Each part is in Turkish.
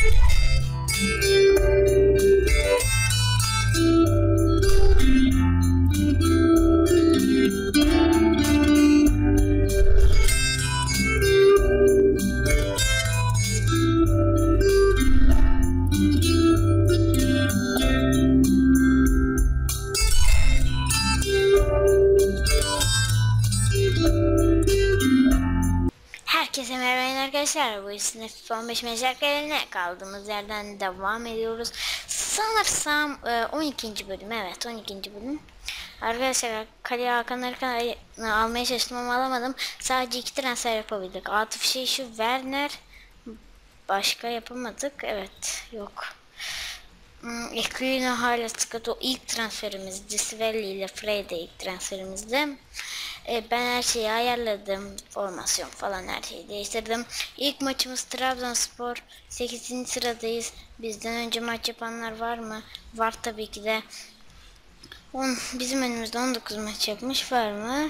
Herkese merhaba arkadaşlar. Bu FIFA 15 mücadelelerine kaldığımız yerden devam ediyoruz. Sanırsam 12. bölüm. Evet, 12. bölüm. Arkadaşlar kaleye Hakan Erkan'ı almaya çalıştım ama alamadım. Sadece 2 transfer yapabildik. Atıf şey şu Werner. Başka yapamadık. Evet, yok. Ekluyuna hala sıkıntı. O ilk transferimizdi. Svelli ile Frey'de ilk transferimizdi. Ben her şeyi ayarladım. Formasyon falan her şeyi değiştirdim. İlk maçımız Trabzonspor. 8. sıradayız. Bizden önce maç yapanlar var mı? Var tabii ki de. Bizim önümüzde 19 maç yapmış var mı?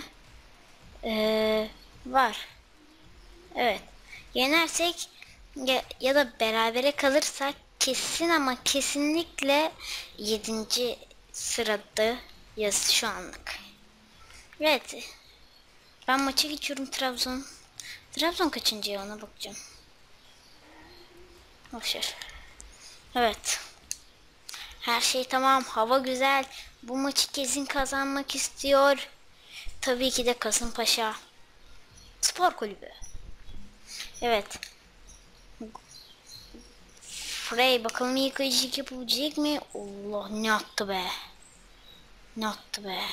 Var. Evet. Yenersek ya da berabere kalırsak kesin ama kesinlikle 7. sıradayız şu anlık. Evet. Ben maça geçiyorum Trabzon. Trabzon kaçıncı ona bakacağım. Boşver. Evet. Her şey tamam. Hava güzel. Bu maçı kesin kazanmak istiyor. Tabii ki de Kasımpaşa Spor Kulübü. Evet. Frey bakalım yıkayıcılık yapabilecek mi? Allah ne attı be. Ne attı be.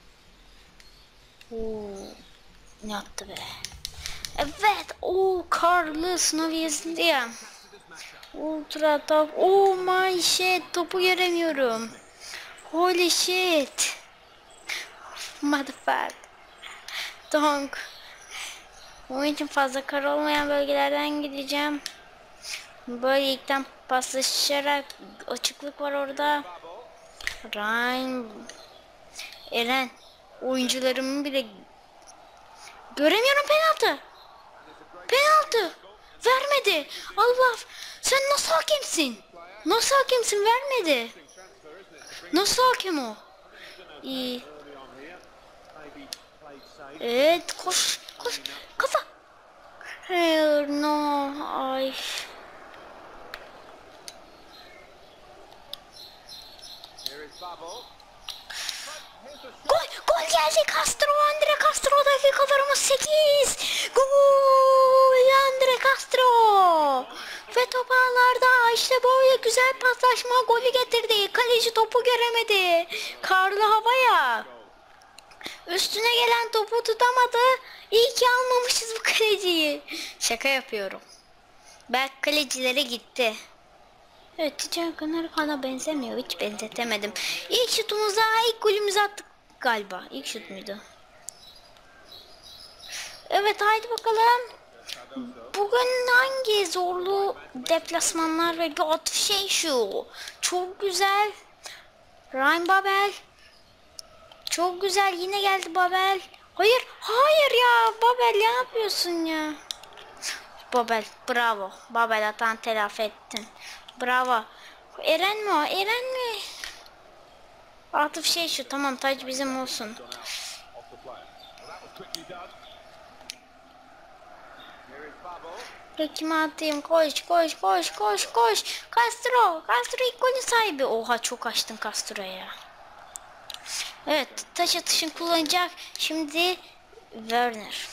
Ne attı be. Evet. Carlos Novies'di. Ultra top. Oh my shit. Topu göremiyorum. Holy shit. Motherfucker. Donk. Onun için fazla kar olmayan bölgelerden gideceğim. Böyle ilkten paslaşarak açıklık var orada. Ryan. Eren. Oyuncularımı bile göremiyorum. Penaltı. Penaltı. Vermedi. Allah. Sen nasıl hakemsin? Nasıl hakemsin? Vermedi. Nasıl hakem o? İyi. Evet. Koş. Koş. Kafa. Hayır. No. Ay. Gol. Gol geldi. Andre Castro dakikalarımız 8. Gol. Andre Castro. Ve top ağlarda. İşte böyle güzel paslaşma golü getirdi. Kaleci topu göremedi. Karlı havaya. Üstüne gelen topu tutamadı. İyi ki almamışız bu kaleciyi. Şaka yapıyorum. Belki kalecilere gitti. Evet, Tijan Kanarkan'a benzemiyor. Hiç benzetemedim. İlk şutumuza, ilk golümüzü attık galiba. İlk şut muydu? Evet, haydi bakalım. Bugün hangi zorlu deplasmanlar ve şey şu. Çok güzel. Ryan Babel. Çok güzel. Yine geldi Babel. Hayır. Hayır ya. Babel ne yapıyorsun ya? Babel. Bravo. Babel hatan telafi ettin. Bravo. Eren mi o? Eren mi? Atıf şey şu. Tamam, taç bizim olsun. Peki mi atayım? Koş koş koş koş koş. Castro. Castro ilk golün sahibi. Oha, çok açtın Castro'ya. Evet, taş atışın kullanacak. Şimdi Werner.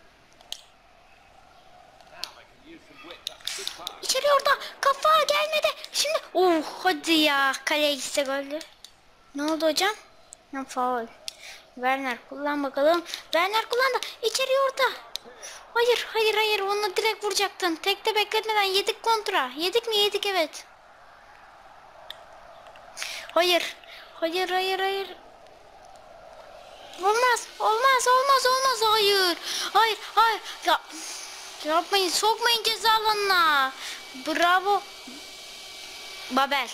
İçeri orada. Kafa gelmedi. Şimdi hadi ya. Kaleye gitse goldü. Ne oldu hocam? Faul. Werner kullan bakalım. Werner kullandı. İçeri orada. Hayır hayır hayır, onu direkt vuracaktın. Tekte bekletmeden yedik kontra. Yedik mi? Yedik, evet. Hayır. Hayır hayır hayır. Olmaz. Olmaz olmaz olmaz. Hayır. Hayır hayır. Ya, yapmayın. Sokmayın ceza alanına. Bravo. Babel.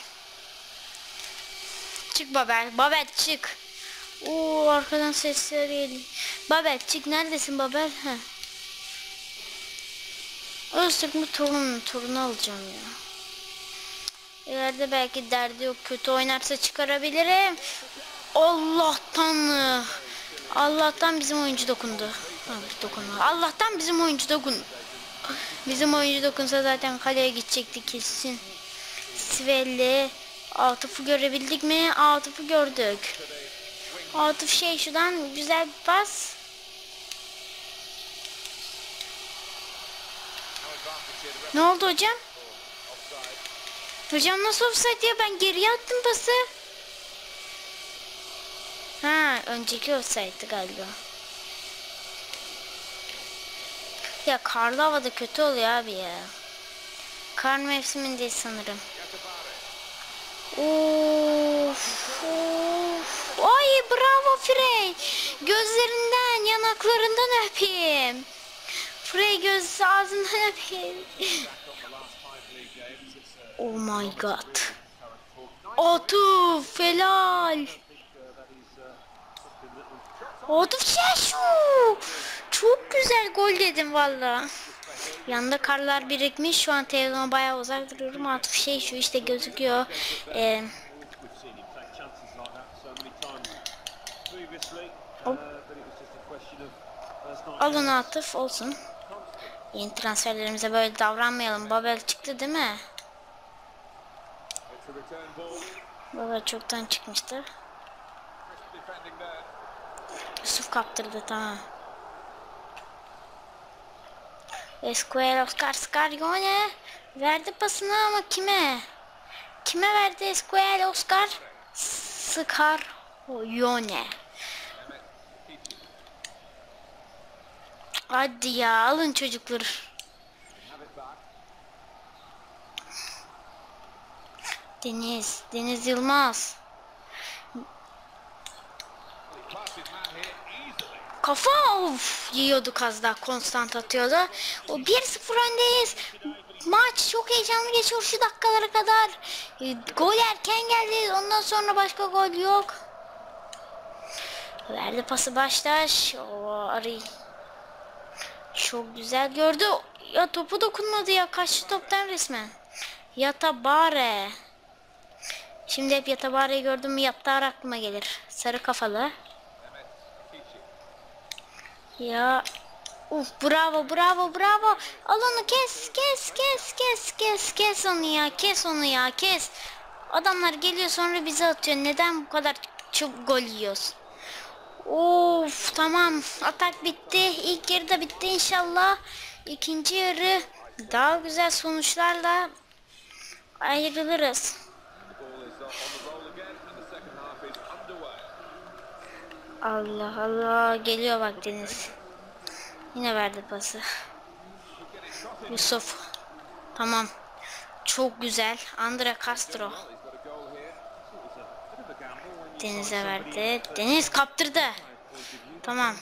Çık Babel. Babel çık. Arkadan sesler geliyor. Babel çık. Neredesin Babel? Heh. Öztürk mü torunu alacağım ya. İleride belki derdi yok. Kötü oynarsa çıkarabilirim. Allah'tan. Allah'tan bizim oyuncu dokundu. Ha, dokunma. Allah'tan bizim oyuncu dokundu. Bizim oyuncu dokunsa zaten kaleye gidecekti kesin. Svelli. Atıf'ı görebildik mi? Atıf'ı gördük. Atıf şuradan güzel bir pas. Ne oldu hocam? Hocam nasıl offside ya? Ben geriye attım pası. Ha, önceki offside'di galiba. Ya karlı havada kötü oluyor abi ya. Kar mevsimindeyiz sanırım. Of, of. Ay bravo Frey. Gözlerinden, yanaklarından öpeyim. Frey göz ağzından öpeyim. Oh my god. Atıf helal. Atıf şu. Çok güzel gol dedim valla. Yanında karlar birikmiş. Şu an televizyona bayağı uzak duruyorum. Atıf şu işte gözüküyor. Alın Atıf olsun. Yeni transferlerimize böyle davranmayalım. Babel çıktı değil mi? Babel çoktan çıkmıştı. Yusuf kaptırdı tamam. Esquel Oscar Scarione verdi pasını ama kime? Kime verdi Esquel Oscar Scarione? Hadi ya alın çocuklar. Deniz Yılmaz. Kafa yiyorduk az daha konstant atıyordu. O 1-0 öndeyiz. Maç çok heyecanlı geçiyor şu dakikalara kadar. Gol erken geldi. Ondan sonra başka gol yok. Verdi pası Baştaş. O arayı. Çok güzel gördü. Ya topu dokunmadı ya. Kaçtı toptan resmen. Yatabare. Şimdi hep Yatabare'yi gördüm mü Yattar aklıma gelir. Sarı kafalı. Ya bravo. Al onu kes onu ya kes. Adamlar geliyor sonra bize atıyor. Neden bu kadar çok gol yiyoruz? Of tamam atak bitti. İlk yarıda bitti inşallah. İkinci yarı daha güzel sonuçlarla ayrılırız. Allah Allah geliyor bak Deniz. Yine verdi pası. Yusuf. Tamam. Çok güzel. Andre Castro. Deniz'e verdi. Deniz kaptırdı. Tamam.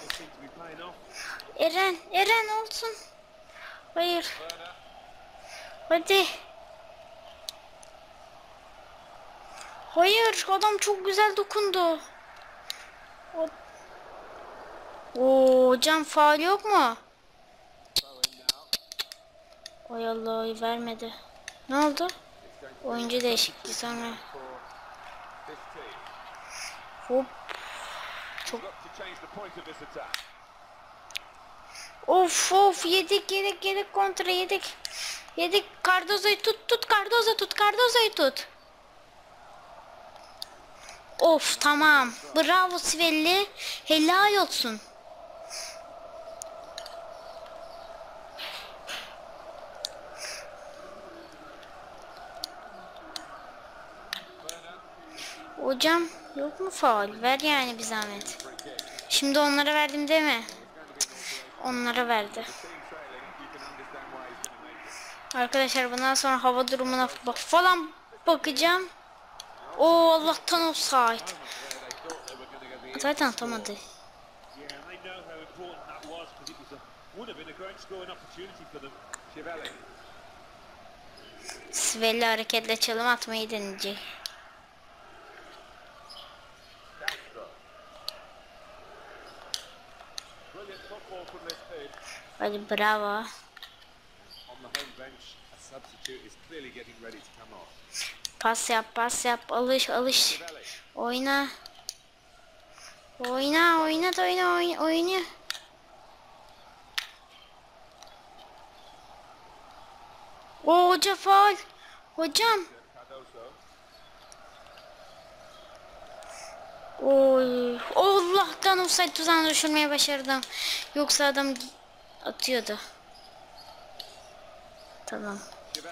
Eren olsun. Hayır. Hadi. Hayır adam çok güzel dokundu. Oo hocam faul yok mu? Ay Allah vermedi. Ne oldu? Oyuncu değişikliği sonra. Hop. Çok. Of yedik kontra yedik. Yedik Cardozo'yu tut Cardozo'yu tut. Of tamam. Bravo Svelli. Helal olsun. Hocam yok mu faul? Ver yani bir zahmet. Şimdi onlara verdim değil mi? Onlara verdi. Arkadaşlar bundan sonra hava durumuna falan bakacağım. O Allah'tan offside. Zaten atamadı. Svelli hareketle çalım atmayı deneyecek. Hadi bravo. Pas yap, pas yap. Alış, alış. Oyna. Oyna, oynat, oyna. O hoca faul. Hocam. Oy. Allah'tan offside tuzağına düşürmeye başardım. Yoksa adam atıyordu. Tamam.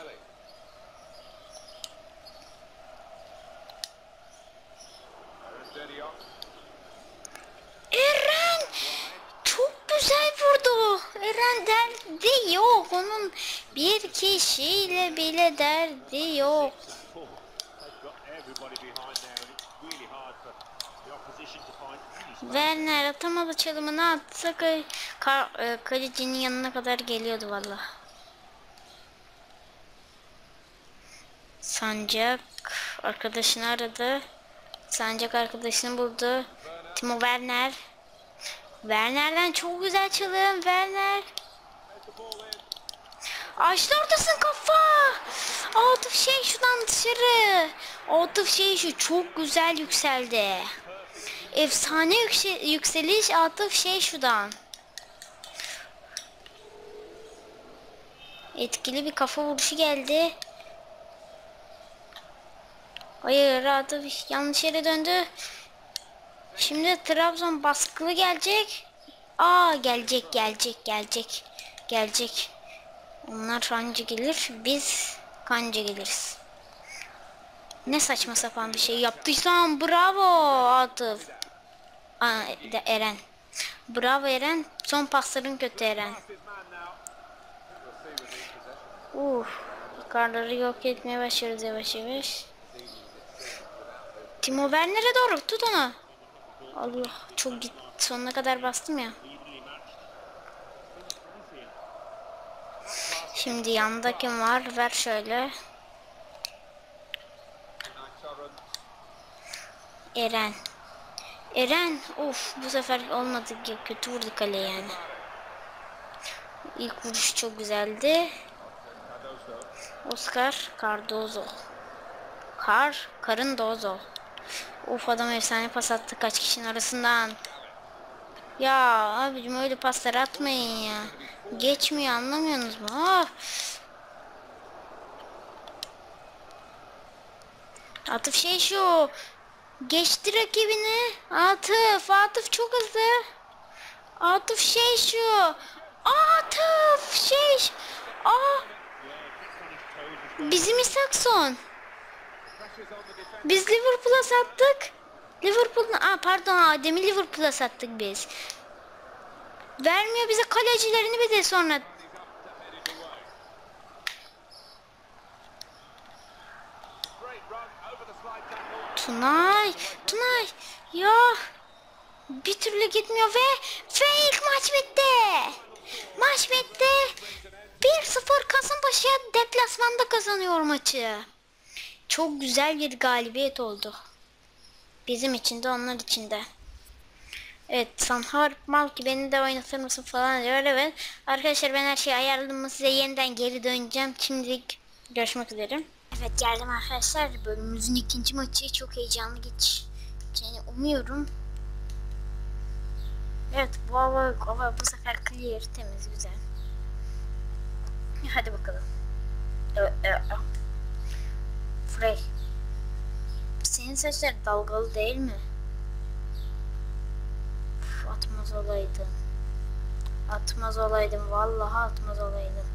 Eren çok güzel vurdu. Eren derdi yok. Onun bir kişiyle bile derdi yok. Werner atamadı, çalımını atsa kalecinin yanına kadar geliyordu valla. Sancak arkadaşını aradı. Sancak arkadaşını buldu. Timo Werner. Werner'den çok güzel çalım. Werner. Açtı ortasın kafa. Atıf şey şuradan dışarı. Atıf şey şu çok güzel yükseldi. Efsane yükseliş Atıf şey şuradan. Etkili bir kafa vuruşu geldi. Hayır, Atıf yanlış yere döndü. Şimdi Trabzon baskılı gelecek. Gelecek. Onlar anca gelir, biz kanca geliriz. Ne saçma sapan bir şey yaptıysan bravo Atıf. Eren. Bravo Eren. Son pasların kötü Eren. Yukarıları yok etmeye başlıyoruz yavaş yavaş. Timo Werner'e doğru tut onu. Allah çok git, sonuna kadar bastım ya. Şimdi yanında kim var? Ver şöyle. Eren bu sefer olmadı, kötü vurdu kale yani. İlk vuruş çok güzeldi. Oscar Cardozo. Cardozo. Adam efsane pas attı kaç kişinin arasından. Ya abicim öyle paslar atmayın ya. Geçmiyor, anlamıyorsunuz mu? Atıf şey şu. Geçti rakibini. Atıf çok hızlı. Atıf şey şu. Atıf şey. Bizim Isakson. Biz Liverpool'a sattık. Adem'i Liverpool'a sattık biz. Vermiyor bize kalecilerini, bir de sonra. Tunay ya bir türlü gitmiyor ve ilk maç bitti. 1-0 Kasımpaşa deplasmanda kazanıyor maçı. Çok güzel bir galibiyet oldu. Bizim için de onlar için de. Evet, Sanhar mal ki beni de oynatır mısın falan diyor. Evet arkadaşlar, ben her şeyi ayarladım, size yeniden geri döneceğim. Şimdilik görüşmek üzere. Evet, geldim arkadaşlar. Bölümümüzün ikinci maçı çok heyecanlı geçeceğini umuyorum. Evet, bu sefer clear, temiz, güzel. Hadi bakalım. Frey. Senin saçlar dalgalı değil mi? Atmaz olaydım. Vallahi atmaz olaydım.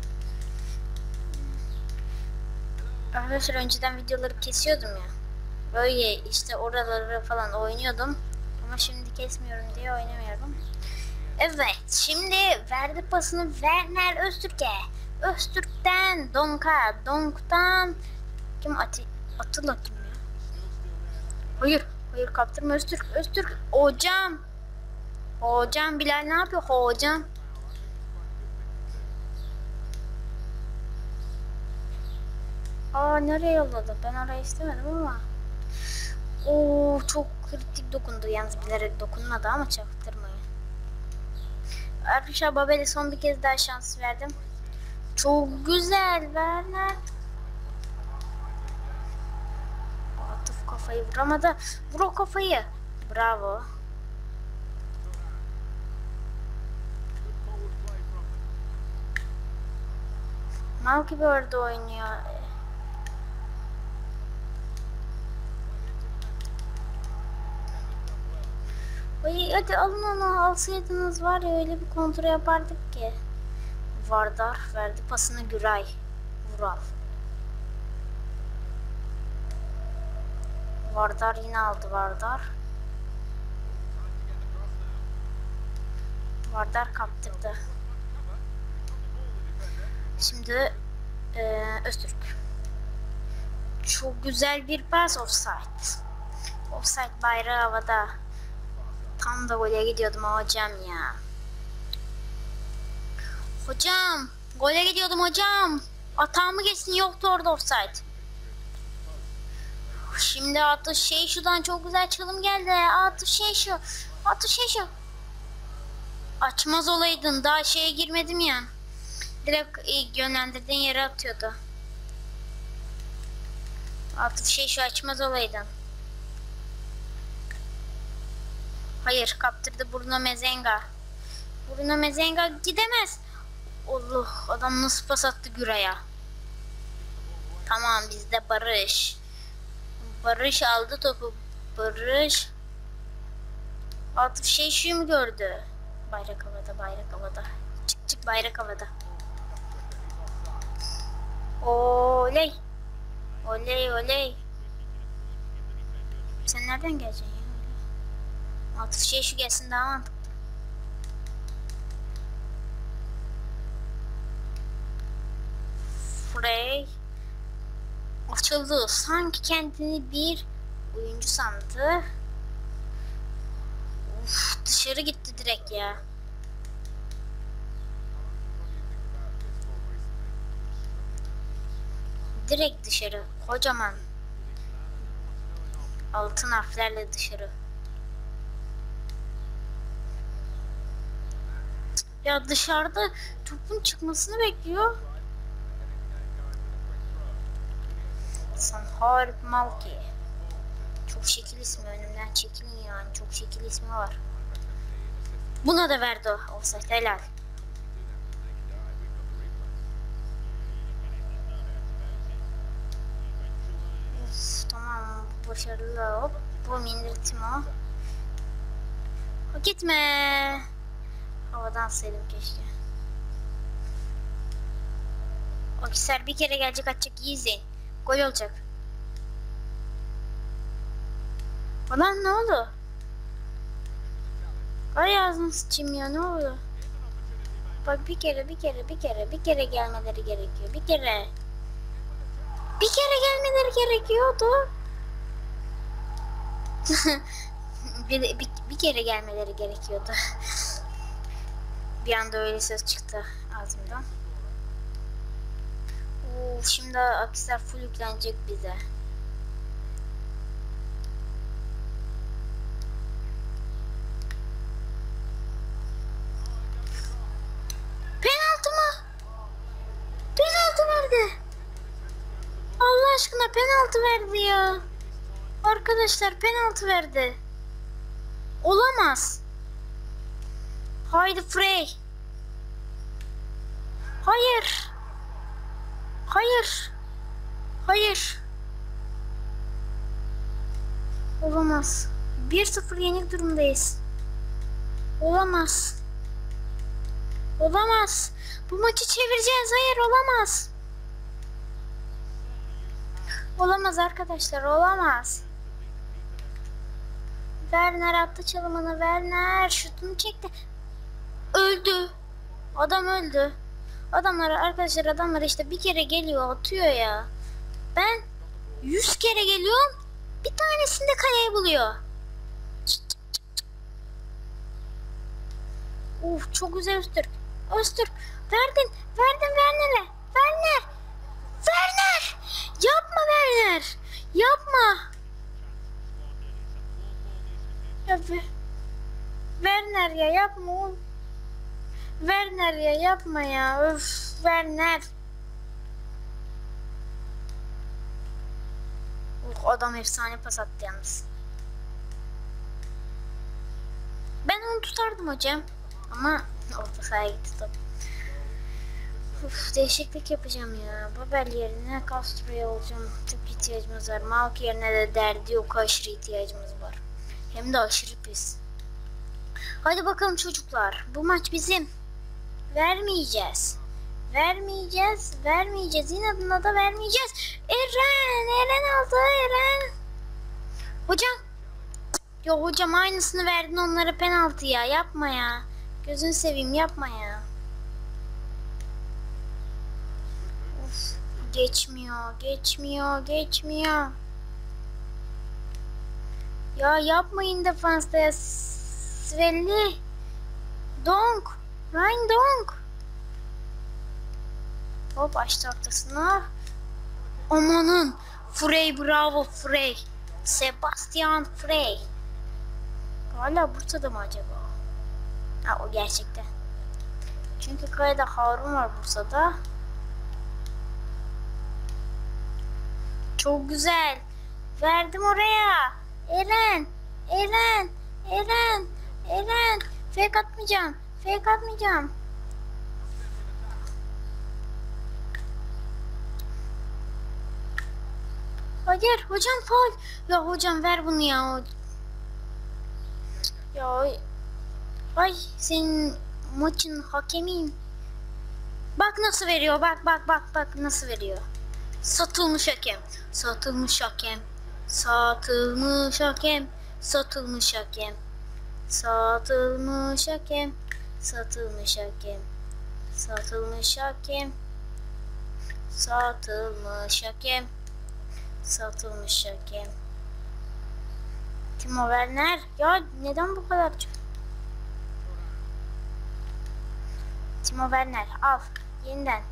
Arkadaşlar, önceden videoları kesiyordum ya. Böyle işte oraları falan oynuyordum. Ama şimdi kesmiyorum diye oynamıyorum. Evet, şimdi verdi pasını Werner Öztürk'e. Öztürk'ten Donk'tan kim Atilla kim ya? Hayır kaptırma Öztürk. Hocam Bilal ne yapıyor hocam? Nereye yolladı? Ben orayı istemedim ama. Çok kritik dokundu. Yalnız bilerek dokunmadı ama çaktırmayın. Arkadaşlar, Babel'e son bir kez daha şans verdim. Çok güzel Werner. kafayı vuramadı. Vur o kafayı. Bravo. Mal gibi orada oynuyor. Ay, hadi alın onu, alsaydınız var ya öyle bir kontrol yapardık ki. Vardar verdi pasını Güray. Vural. Vardar yine aldı Vardar. Vardar kaptırdı. Şimdi Öztürk. Çok güzel bir pas, offside. Offside bayrağı havada. Tam da gole gidiyordum hocam ya. Hocam gole gidiyordum hocam. Atağımı geçsin, yoktu orada offside. Şimdi Atış Şeyşu'dan çok güzel çalım geldi. Atış Şeyşu. Atış Şeyşu. Açmaz olaydın. Daha şeye girmedim ya. Direkt yönlendirdiğin yere atıyordu. Atış Şeyşu, açmaz olaydın. Hayır, kaptırdı Bruno Mezenga. Bruno Mezenga gidemez. Allah, adam nasıl pas attı Güray'a. Tamam, bizde Barış. Barış aldı topu. Barış. Atıf Şeyşu'yu mu gördü? Bayrak havada, bayrak havada. Çık çık, bayrak havada. Oley. Oley oley. Sen nereden geleceksin ya? Atıf Şeyşu gelsin daha mantıklı. Frey açıldı. Sanki kendini bir oyuncu sandı. Uf, dışarı gitti direkt ya. Direkt dışarı. Kocaman. Altın harflerle dışarı. Ya dışarıda topun çıkmasını bekliyor. Sanharp Malki. Çok şekil ismi, önümden çekilin yani, çok şekil ismi var. Buna da verdi o. Offside, helal. Of, tamam, başarılı. Hop, bu indirtim o. Gitme. Havadan saydım keşke. Akisar bir kere gelecek, atacak, iyi izleyin. Gol olacak. Lan ne oldu? Ay ağzını sıçayım ya, ne oldu? Bak bir kere gelmeleri gerekiyor. Bir kere gelmeleri gerekiyordu. bir kere gelmeleri gerekiyordu. Bir anda öyle söz çıktı ağzımdan. Şimdi Akisar full yüklenecek bize. Penaltı mı? Penaltı verdi. Allah aşkına penaltı verdi ya. Arkadaşlar penaltı verdi. Olamaz. Haydi Frey. Hayır. Hayır. Hayır. Olamaz. 1-0 yenik durumdayız. Olamaz. Olamaz. Bu maçı çevireceğiz. Hayır, olamaz. Olamaz arkadaşlar, olamaz. Werner attı çalımını. Werner şutunu çekti. Öldü. Adam öldü. Adamlar işte bir kere geliyor, atıyor ya. Ben 100 kere geliyorum, bir tanesinde kaleyi buluyor. Uf, çok güzel Öztürk. Öztürk verdin Werner'e. Werner yapma, Werner yapma. Ya Werner ya, yapma oğlum. Werner ya, yapma ya. Öf, Werner. Adam efsane pas attı yalnız. Ben onu tutardım hocam. Ama orta sahaya gitti top. Uf, değişiklik yapacağım ya. Babel yerine Castro'ya olacağım. Çok ihtiyacımız var. Malk yerine de derdi yok. Aşırı ihtiyacımız var. Hem de aşırı pis. Hadi bakalım çocuklar. Bu maç bizim. Vermeyeceğiz. Vermeyeceğiz. Vermeyeceğiz. İnadına da vermeyeceğiz. Eren aldı. Eren. Hocam. Ya hocam aynısını verdin onlara penaltı ya. Yapma ya. Gözünü seveyim yapma ya. Of. Geçmiyor. Ya yapmayın defansta ya. Svelli. Donk. Ryan Donk. Hop açtı ortasına. Amanın. Frey bravo Frey. Sebastian Frey. Hala Bursa'da mı acaba? Ha o gerçekten. Çünkü kayda Harun var Bursa'da. Çok güzel. Verdim oraya. Eren. Fake atmayacağım. Hayır hocam faul. Ya hocam ver bunu ya. Ya ay senin maçın hakemiyim. Bak nasıl veriyor. Bak nasıl veriyor. Satılmış hakem. Timo Werner. Ya neden bu kadar çok? Timo Werner al. Yeniden.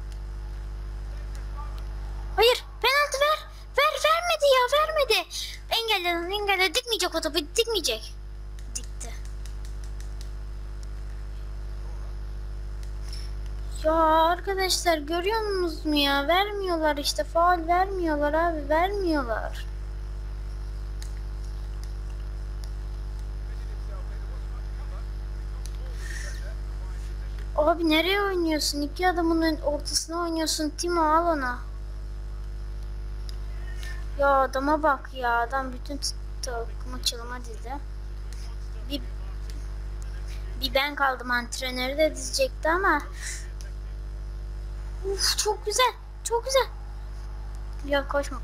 Hayır. Penaltı ver. Vermedi. Engelle. Dikmeyecek o topu. Dikmeyecek. Dikti. Ya arkadaşlar görüyor musunuz mu ya? Vermiyorlar işte. Faul vermiyorlar abi. Vermiyorlar. Abi nereye oynuyorsun? İki adamın ortasına oynuyorsun. Timo al ona. Ya adama bak ya. Adam bütün takımı çalıma dizdi. Bir ben kaldım, antrenörü de dizecekti ama. Uf, çok güzel. Ya koşma.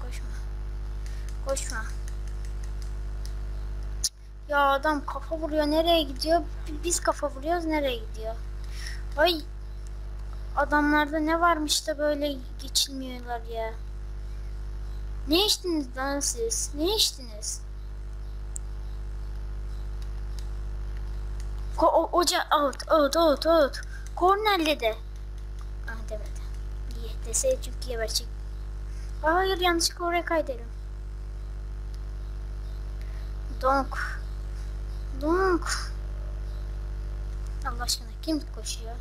Ya adam kafa vuruyor, nereye gidiyor? Biz kafa vuruyoruz, nereye gidiyor? Ay, adamlarda ne varmış da böyle geçilmiyorlar ya. Ne içtiniz lan siz? Ne içtiniz? Out. Kornerle de. Ah demedi. İyi deseydi çünkü geberçek. Hayır yanlışlıkla oraya kayderim. Donk. Allah aşkına kim koşuyor?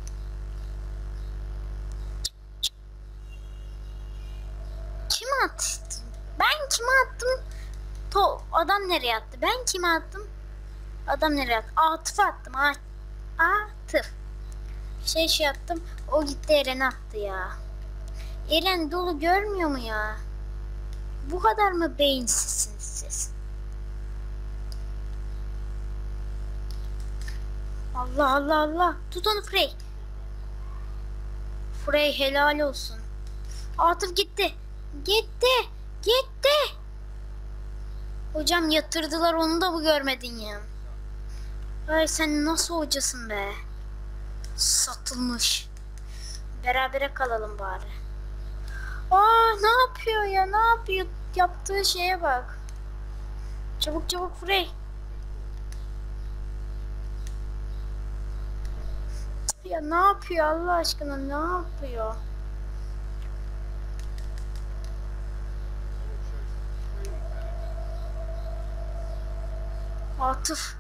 Kim attı? Ben kime attım? Adam nereye attı? Ben kime attım? Adam nereye attı? Atıf attım. Atıf. Şey attım. O gitti Eren attı ya. Eren dolu görmüyor mu ya? Bu kadar mı beyinsizsiniz siz? Allah. Tut onu Frey. Frey helal olsun. Atıf gitti. Hocam yatırdılar onu da bu görmedin ya. Ay sen nasıl hocasın be? Satılmış. Berabere kalalım bari. Ne yapıyor ya? Ne yapıyor? Yaptığı şeye bak. Çabuk Frey. Ya ne yapıyor Allah aşkına? Ne yapıyor? Atıf.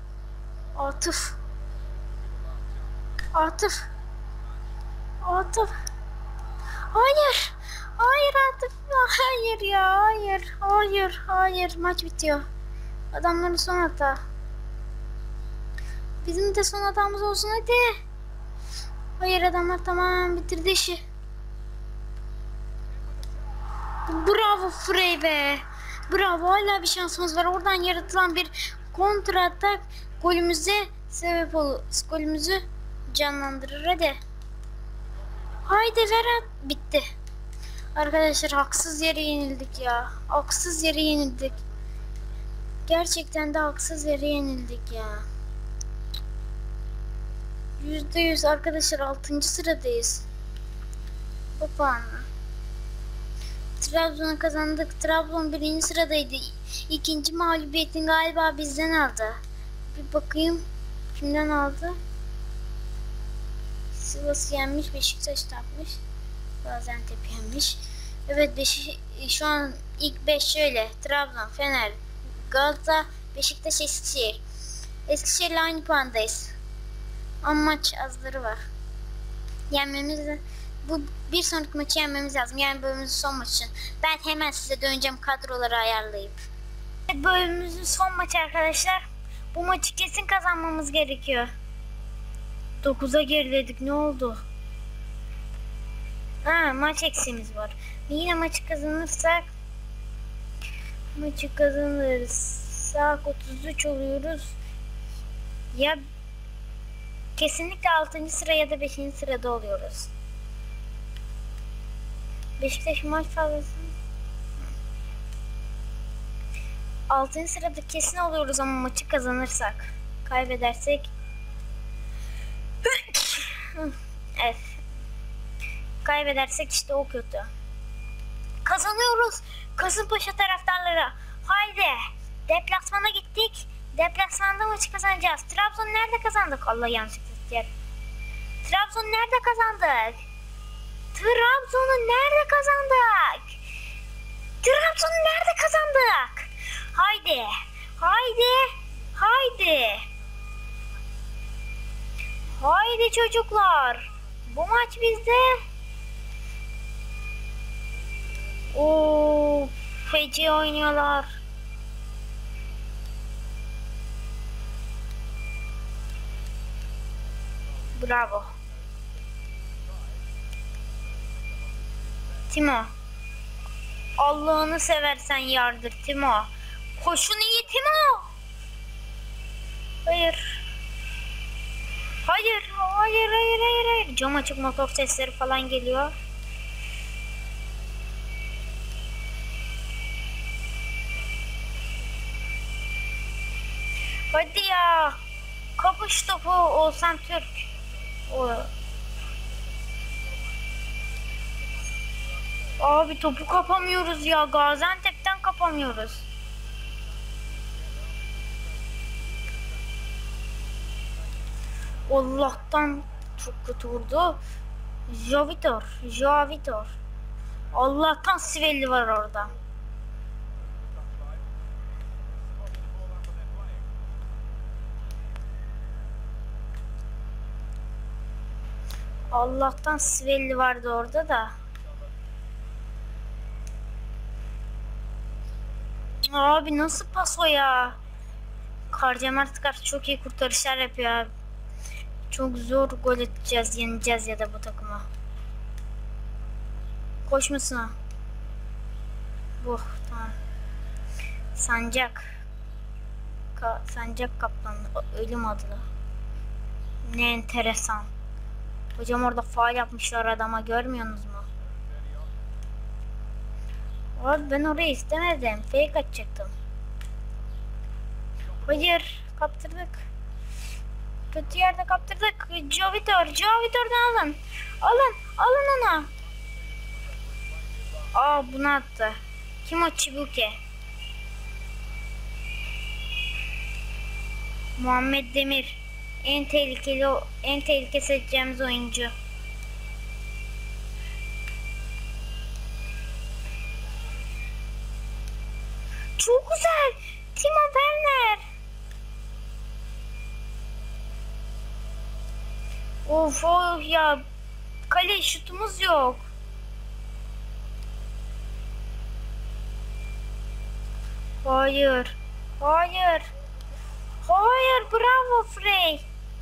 Hayır. Hayır artık. Hayır ya. Hayır. Hayır. Hayır. Maç bitiyor. Adamların son hata. Bizim de son hatamız olsun hadi. Hayır adamlar tamamen bitirdi işi. Bravo Frey be. Bravo, hala bir şansımız var. Oradan yaratılan bir kontra atak golümüze sebep olur. Golümüzü canlandırır hadi. Haydi Berat, bitti. Arkadaşlar haksız yere yenildik ya. Haksız yere yenildik. Gerçekten de haksız yere yenildik ya. %100 arkadaşlar 6. sıradayız. Bu puanla. Trabzon'a kazandık. Trabzon 1. sıradaydı. İkinci mağlubiyetin galiba bizden aldı. Bir bakayım kimden aldı. Sivas'ı yenmiş, Beşiktaş tapmış. Gaziantep yenmiş. Evet, şu an ilk 5 şöyle: Trabzon, Fener, Galatasaray, Beşiktaş, Eskişehir. Eskişehir'le aynı puandayız. Ama maç azları var. Bu bir sonraki maçı yenmemiz lazım. Yani bölümümüzün son maçı. Ben hemen size döneceğim kadroları ayarlayıp. Evet, bölümümüzün son maçı arkadaşlar. Bu maçı kesin kazanmamız gerekiyor. 9'a geriledik, ne oldu? Maç eksiğimiz var. Yine maçı kazanırsak, maçı kazanırsak 33 oluyoruz. Ya kesinlikle 6. sıra ya da 5. sırada oluyoruz. Beşiktaş maç fazlası 6. sırada kesin oluyoruz ama maçı kazanırsak. Kaybedersek evet. Kaybedersek işte o kötü. Kazanıyoruz. Kasımpaşa taraftarları. Haydi. Deplasmana gittik. Deplasmanda maçı kazanacağız. Trabzon nerede kazandık? Allah yanlışlıkla. Trabzon nerede kazandık? Trabzon'u nerede kazandık? Trabzon'u nerede kazandık? Haydi. Haydi. Haydi. Haydi çocuklar. Bu maç bizde. Oo, feci oynuyorlar. Bravo. Timo. Allah'ını seversen yardır Timo. Koşun iyi Timo. Hayır. Hayır, hayır, hayır, hayır, hayır. Cam açık, motor sesleri falan geliyor. Hadi ya. Kapış topu Oğuzhan Türk. Abi topu kapamıyoruz ya. Gaziantep'ten kapamıyoruz. Allah'tan çok kötü vurdu. Jovitor. Allah'tan Sivelli var orada. Allah'tan Sivelli vardı orada da. Abi nasıl pas o ya? Karcamart çok iyi kurtarışlar yapıyor abi. Çok zor gol atacağız, yeneceğiz ya da bu takıma. Koşmasına. Bu tamam. Sancak. Sancak Kaplan. Ölüm adlı. Ne enteresan. Hocam orada faul yapmışlar adama, görmüyorsunuz mu? Abi ben orayı istemedim. Fake atacaktım. Hayır. Kaptırdık. Kötü yerde kaptırdık. Jovitor'dan alın. Alın ona. Bunu attı. Kim o Çibuke? Muhammed Demir. En tehlikeli seçeceğimiz oyuncu. Çok güzel. Timo Werner. Of ya. Kale şutumuz yok. Hayır. Hayır. Hayır. Bravo Frey.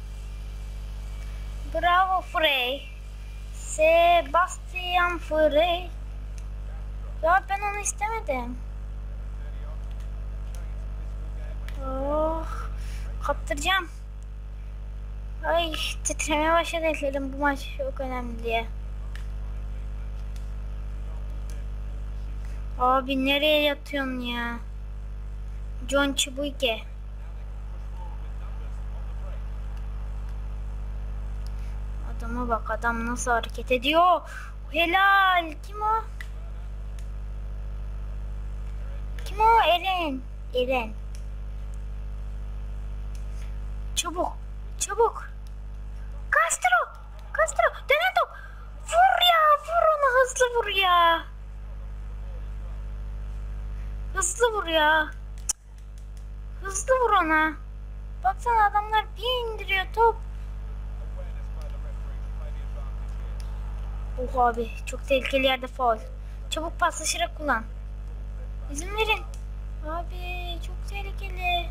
Bravo Frey. Sebastian Frey. Ya ben onu istemedim. Oh. Kaptıracağım. Ay titremeye başladı ellerim, bu maç çok önemli diye. Abi nereye yatıyorsun ya? John Chibuike. Adama bak, adam nasıl hareket ediyor. Helal. Kim o? Kim o? Eren. Eren. Çabuk. Çabuk. Castro. Castro. Dönen top. Vur ya. Vur onu. Hızlı vur ya. Hızlı vur ya. Hızlı vur ona. Baksana adamlar bir indiriyor top. Oh abi çok tehlikeli yerde faul. Çabuk paslaşarak kullan. İzin verin. Abi çok tehlikeli.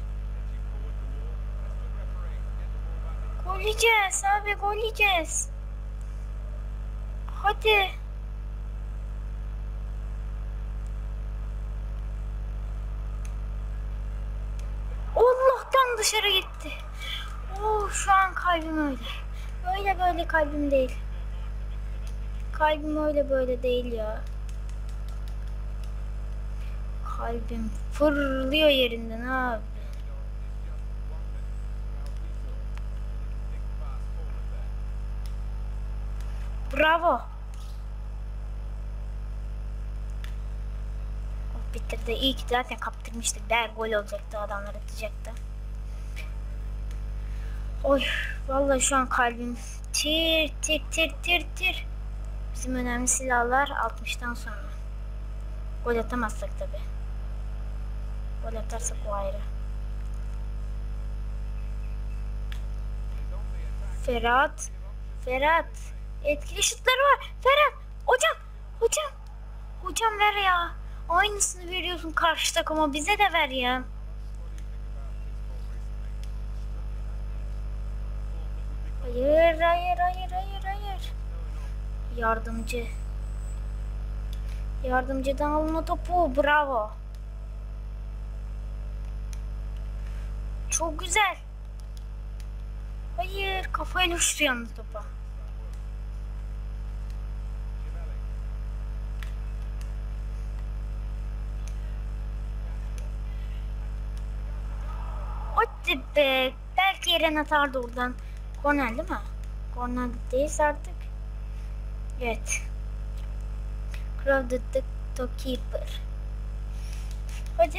Gol yiyeceğiz abi, gol yiyeceğiz. Hadi. Allah'tan dışarı gitti. Oh şu an kalbim öyle. Öyle böyle kalbim değil. Kalbim öyle böyle değil ya. Kalbim fırlıyor yerinden abi. Bravo. Oh, bitirdi. İyi ki zaten kaptırmıştık. Der gol olacaktı, adamlar atacaktı. Oy vallahi şu an kalbim tir tir tir tir tir. Bizim önemli silahlar 60'tan sonra. Gol atamazsak tabi. Gol atarsak o ayrı. Ferhat. Ferhat. Etkili şutları var. Ferhat. Hocam. Hocam. Hocam ver ya. Aynısını veriyorsun karşı takıma. Bize de ver ya. Hayır, hayır, hayır, hayır, hayır. Yardımcı. Yardımcıdan alma topu. Bravo. Çok güzel. Hayır, kafayla uçtu yalnız topa. Hadi be. Belki Eren atardı oradan. Korner değil mi? Korner değilse artık. Evet. Crowded the keeper. Hadi.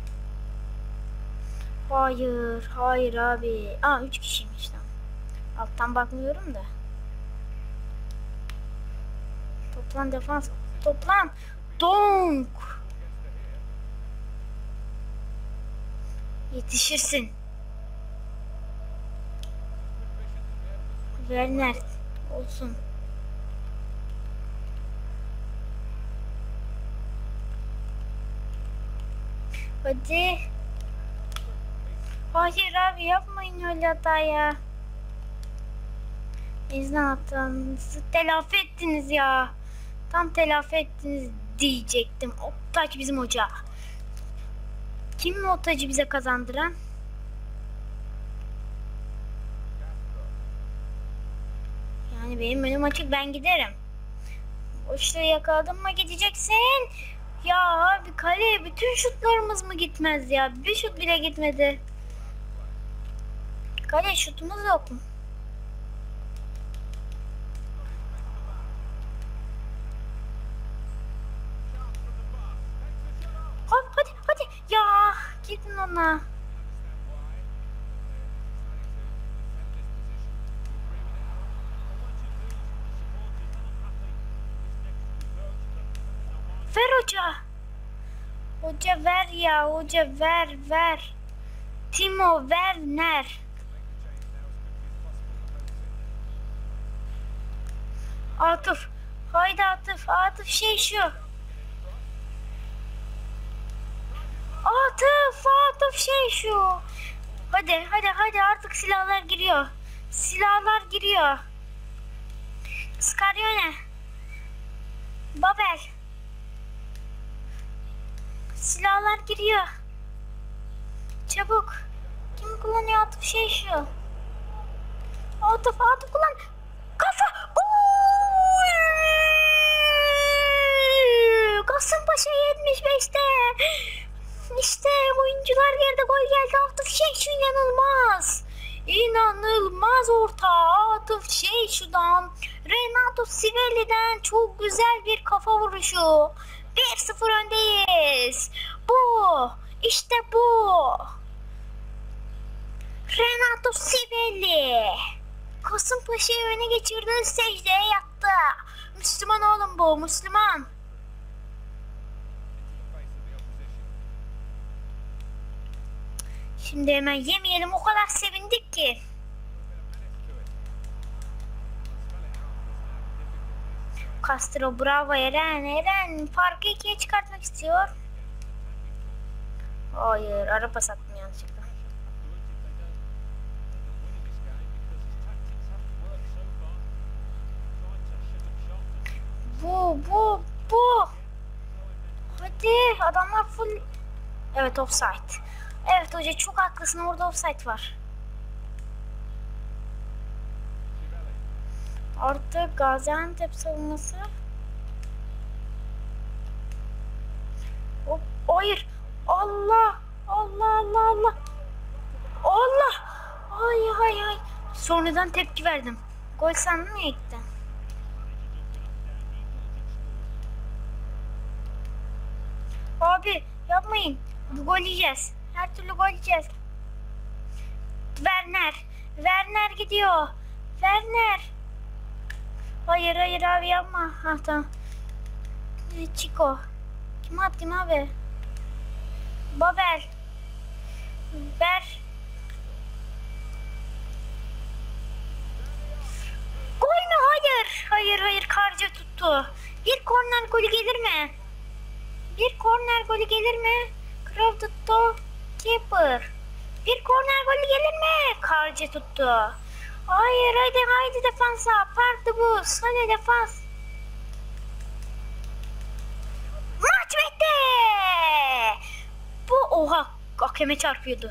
Hayır. Hayır abi. Aa 3 kişiymiş lan. Alttan bakmıyorum da. Toplan defans. Toplan. Donk. Yetişirsin. Werner olsun. Hadi. Hayır abi yapmayın öyle hata ya. Bizden hatanızı telafi ettiniz ya. Tam telafi ettiniz diyecektim. Otaç bizim hoca. Kim mi Otaç'ı bize kazandıran? Yani benim önüm açık, ben giderim. Boşluğu yakaladın mı gideceksin. Ya abi kaleye bütün şutlarımız mı gitmez ya? Bir şut bile gitmedi. Kale şutumuz yok mu? Hop hadi hadi. Ya gidin ona. Ver hoca. Hoca ver ya. Hoca ver ver. Timo Werner. Atıf. Haydi Atıf. Atıf şey şu. Atıf. şey şu. Hadi artık silahlar giriyor. Silahlar giriyor. Scaryone. Babel. Silahlar giriyor. Çabuk. Kim kullanıyor atıf şey şu? Atıf kullan. Kafa. Kasımpaşa 75'te. İşte oyuncular geride, gol geldi. Atıf şey şu, inanılmaz. İnanılmaz orta. Atıf şey şudan. Renato Sivelli'den çok güzel bir kafa vuruşu. 1-0 öndeyiz. Bu. İşte bu. Renato Sivelli. Kasımpaşa'yı öne geçirdi. Secdeye yattı. Müslüman oğlum bu. Müslüman. Şimdi hemen yemeyelim. O kadar sevindik ki. Castro bravo Eren. Eren farkı 2'ye çıkartmak istiyor. Hayır, ara pas attım yanlışlıkla. Bu. Hadi adamlar full. Evet, offside. Evet hoca, çok haklısın, orada offside var. Artık Gaziantep savunması. Hop, hayır. Allah. Ay. Sonradan tepki verdim. Gol sandım ya ilkten. Abi yapmayın. Bu gol yiyeceğiz. Her türlü gol yiyeceğiz. Werner gidiyor. Werner. Hayır abi yapma. Ha tamam. Chico. Kim attım abi? Babel. Ver. Gol mü? Hayır. Karca tuttu. Bir korner golü gelir mi? Kral tuttu. Keeper. Bir korner golü gelir mi? Karca tuttu. Hayır, haydi defansa. Partibus. Hadi defans. Maç bitti. Bu oha. Hakeme çarpıyordu.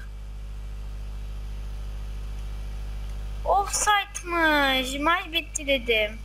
Offside'mış. Maç bitti dedim.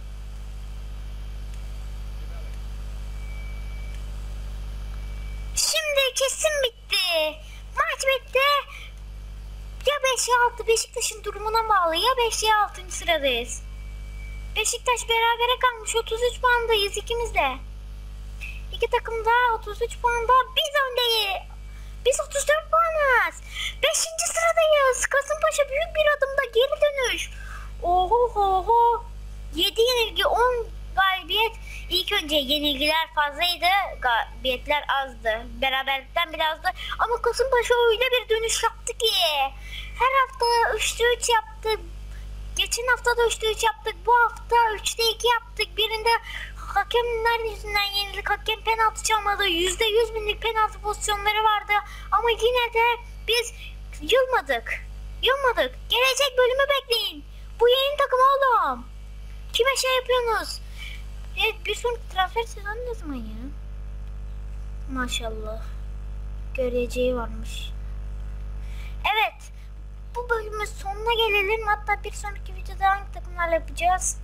Şimdi kesin bitti. Maç bitti. Ya 5 ya 6, Beşiktaş'ın durumuna bağlı. Ya 5 ya 6. sıradayız. Beşiktaş berabere kalmış. 33 puandayız ikimiz de. İki takım da 33 puanda. Biz öndeyiz. Biz 34 puanız. 5. sıradayız. Kasımpaşa büyük bir adımda geri dönüş. Oho. 7 yenilgi 10 galibiyet. İlk önce yenilgiler fazlaydı. Galibiyetler azdı. Beraberlikten bile azdı. Ama Kasımpaşa öyle bir dönüş yaptı ki. Her hafta 3'te 3 yaptık. Geçen hafta da 3'te 3 yaptık. Bu hafta 3'te 2 yaptık. Birinde hakemler yüzünden yenildik. Hakem penaltı çalmadı. %100 binlik penaltı pozisyonları vardı. Ama yine de biz yılmadık. Gelecek bölümü bekleyin. Bu yeni takım oğlum. Kime şey yapıyorsunuz? Evet, bir sonraki transfer sezonu ne zaman ya? Maşallah. Göreceği varmış. Evet. Bu bölümün sonuna gelelim. Hatta bir sonraki videoda hangi takımlarla yapacağız?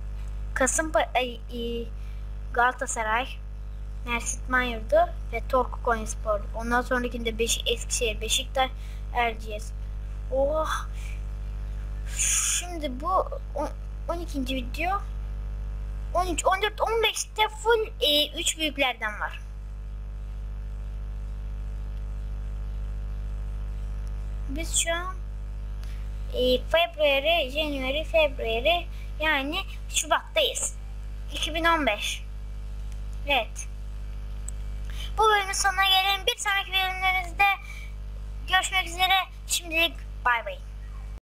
Galatasaray, Mersin Manyurdu ve Torku Konyaspor. Ondan sonrakinde Eskişehir, Beşiktaş, Erciyes. Oh. Şimdi bu 12. video. 13, 14, 15'te full 3 büyüklerden var. Biz şu an February yani Şubat'tayız. 2015. Evet. Bu bölümün sonuna gelelim. Bir sonraki bölümlerimizde görüşmek üzere. Şimdilik bay bay.